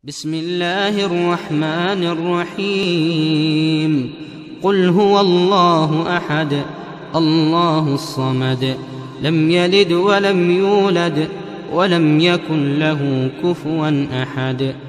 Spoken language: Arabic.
بسم الله الرحمن الرحيم. قل هو الله أحد الله الصمد لم يلد ولم يولد ولم يكن له كفوا أحد.